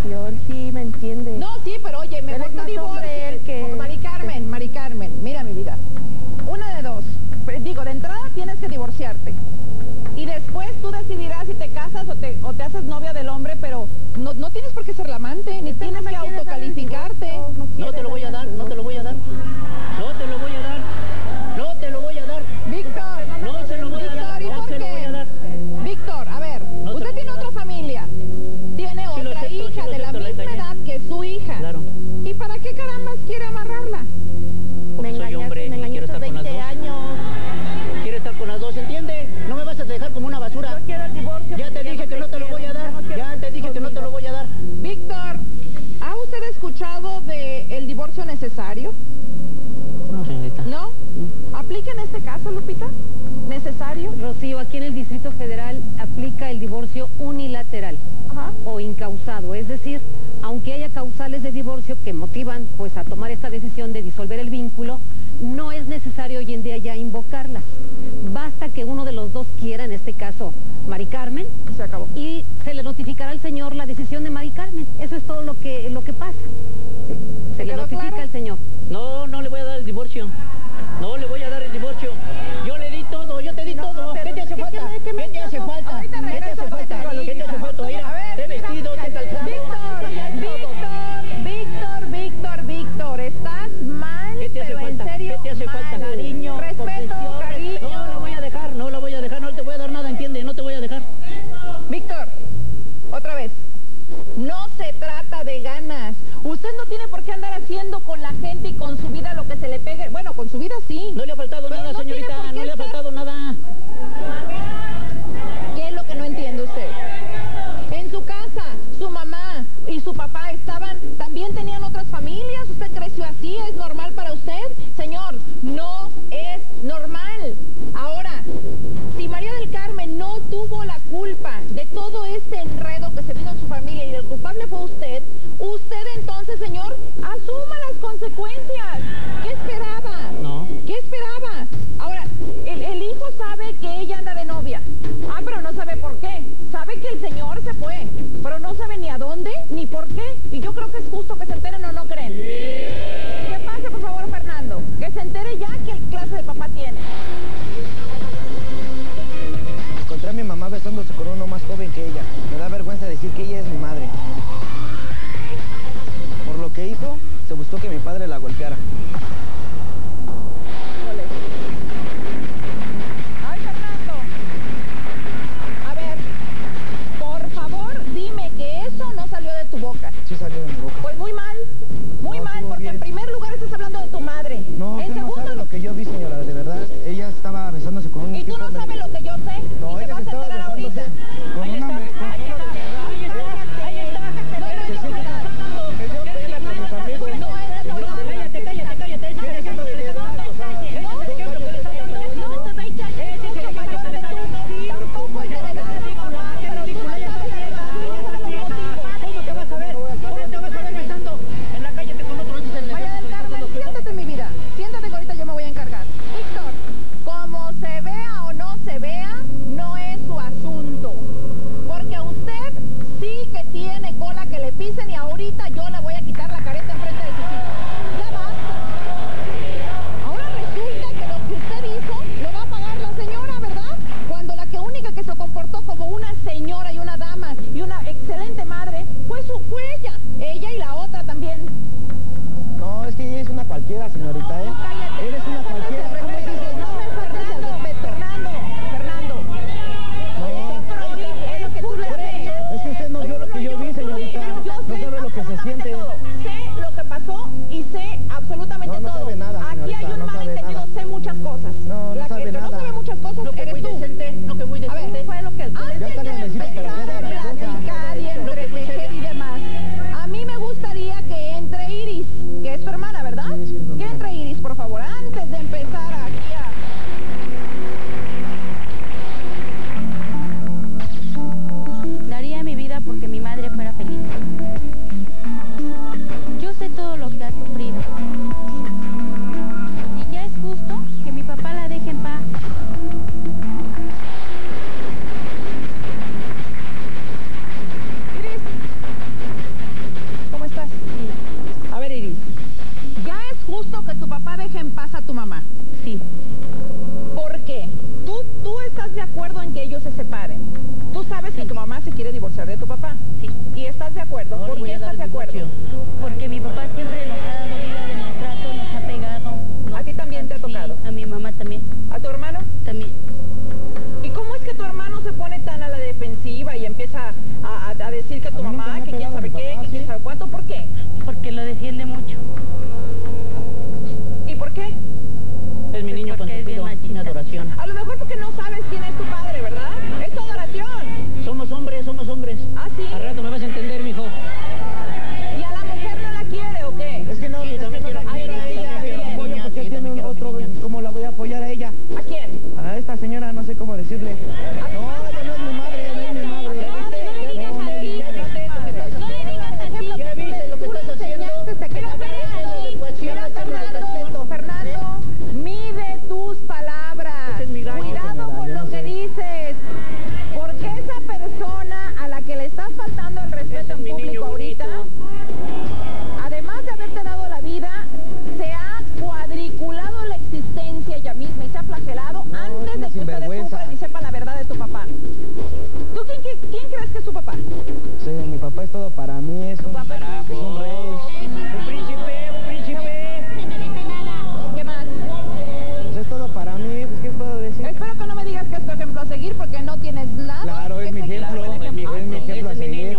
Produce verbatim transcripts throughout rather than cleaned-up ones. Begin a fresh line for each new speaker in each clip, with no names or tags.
Rocío, él sí me entiende.
No, sí, pero oye, mejor te divorcio. Que... Mari Carmen, Mari Carmen, mira mi vida. Una de dos. Digo, de entrada tienes que divorciarte. Y después tú decidirás si te casas o te, o te haces novia del hombre, pero no, no tienes por qué ser la amante, ni tienes que autocalificarte.
No te lo voy a dar, no te lo voy a dar. No te lo voy a dar. No te lo voy a dar.
Víctor,
no se lo voy a dar.
No se lo voy a dar. Víctor, a ver,
no
usted tiene otra familia. Tiene sí otra acepto, hija sí de la misma la edad que su hija.
Claro.
¿Y para qué carambas quiere amarrarla?
Porque me soy hombre y quiero estar con las dos. Años. Quiero estar con las dos, ¿entiende? No me vas a dejar como una basura.
Yo quiero el divorcio.
Ya te dije que no te lo voy a dar. Ya te dije que no te lo voy a dar.
Víctor, ¿ha usted escuchado de el divorcio necesario?
No, señorita.
¿No? no. ¿Aplica en este caso, Lupita? ¿Necesario?
Rocío, aquí en el Distrito Federal aplica el divorcio unilateral. Ajá. O incausado, es decir, aunque haya causales de divorcio que motivan pues a tomar esta decisión de disolver el vínculo, no es necesario hoy en día ya invocarlas. Basta que uno de los dos quiera, en este caso Mari Carmen,
se acabó.
Y se le notificará al señor la decisión de Mari Carmen. Eso es todo lo que lo que pasa. Se le notifica claro? al señor.
No, no le voy a dar el divorcio. No le voy a dar el divorcio. Yo le di todo, yo te di no, todo. ¿Qué te hace falta? ¿Qué, qué, ¿Qué te hace falta? ¿Qué te hace falta? ¿Qué te hace falta? Mira, te he vestido, te he calzado.
Víctor, Víctor, Víctor, Víctor, estás mal,
¿Qué te hace
pero
falta?
en serio,
¿Qué te hace
mal.
falta?
Cariño, respeto, cariño.
No la voy a dejar, no la voy a dejar, no te voy a dar nada, ¿entiende? No te voy a dejar.
Víctor, otra vez. No se trata de ganas. Usted no tiene por qué andar haciendo con la gente y con su vida lo que se le pegue. Bueno, con su vida sí.
No le ha faltado
pero
nada,
no
señorita, no le ha
estar...
faltado nada.
¿Qué es lo que no entiende usted? En su casa, su mamá y su papá estaban, también tenían otras familias. Usted creció así, ¿es normal para usted? Señor, no es normal. Ahora, si María del Carmen no tuvo la culpa de todo este enredo que se vino en su familia y el culpable fue usted, usted entonces, señor, asuma las consecuencias. ¿Qué esperaba?
No.
¿Qué esperaba? Ahora, el, el hijo sabe que ella anda de novia. Ah, pero no sabe por qué. Sabe que el señor se fue, pero no sabe ni a dónde ni por qué. Y yo creo que es justo que se enteren o no creen. Que pase, por favor, Fernando. Que se entere ya qué clase de papá tiene.
Encontré a mi mamá besándose con uno más joven que ella. Me da vergüenza decir que ella es mi madre. Por lo que hizo, se buscó que mi padre la golpeara.
Ay, Fernando. A ver, por favor, dime que eso no salió de tu boca.
Sí salió de mi boca.
Pues muy mal, muy
no,
mal, porque bien. En primer lugar estás hablando de tu madre.
No,
en
usted
segundo,
no sabe lo que yo vi, señora, de verdad. Ella estaba besándose con un...
Y tú no sabes lo que yo sé.
No,
y te
ella
vas a enterar ahorita.
Con
ahí
una...
está,
Me... con
ahí está, ahí está, ahí está. No, no, no, no, no, no, no,
me dio pena con mis amigos.
no, no, no, no,
Cállate, cállate, cállate.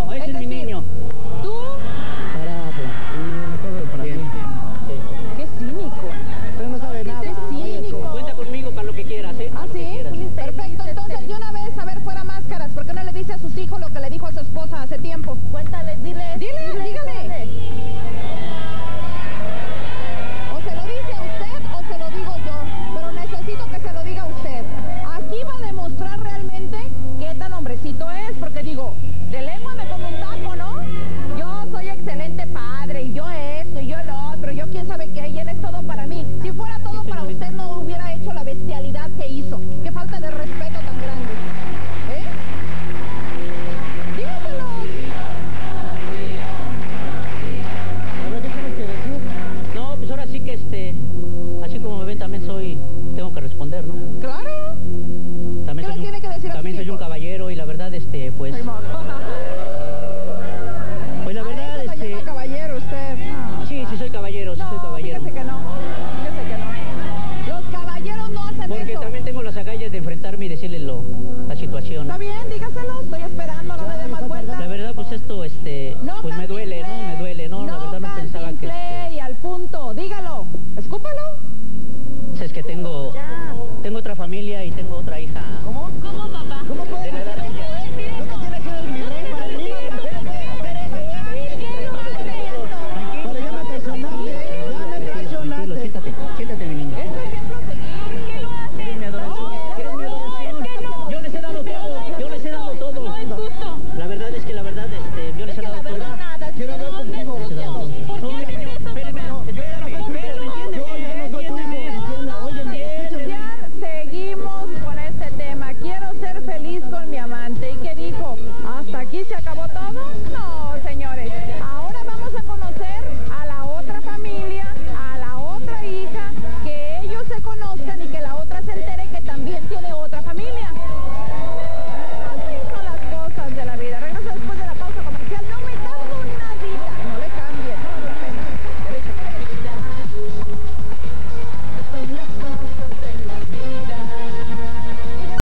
niño, ese es,
Es
mi
decir,
niño.
Tú,
Para
Bien,
mí.
bien. Sí.
qué cínico.
Usted no sabe nada.
Qué cínico.
Cuenta conmigo para lo que quieras, ¿eh?
¿Ah,
Para lo que
sí?
quieras.
Perfecto, entonces de una vez, a ver, fuera máscaras, ¿por qué no le dice a sus hijos lo que le dijo a su esposa hace tiempo?
Cuéntale, dile.
Dile, dígale. O se lo dice a usted o se lo digo yo, pero necesito que se lo diga usted. Aquí va a demostrar realmente qué tan hombrecito es, porque digo, de lengua me como un taco, ¿no? Yo soy excelente padre, y yo esto, y yo lo otro, yo quién sabe qué, y él es todo para mí. Si fuera todo para usted, no hubiera hecho la bestialidad que hizo. Qué falta de respeto tan grande. ¿Eh? Dígaselo.
A ver, ¿qué tienes que decir?
No, pues ahora sí que este, así como me ven también soy, tengo que responder, ¿no?
Claro.
También
¿Qué
soy
le
un,
tiene que decir a
también
sus
soy un
hijos?
caballero y la verdad este, pues,
Ay, mamá.
pues la
A
verdad
eso se
este,
llama caballero usted.
sí, sí soy caballero, sí soy
No,
caballero.
fíjese que no. Fíjese que no. Los caballeros no hacen
Porque
eso.
también tengo las agallas de enfrentarme y decirle lo, la situación.
Está bien, dígaselo. Estoy esperando, no me dé más vueltas.
La verdad pues esto este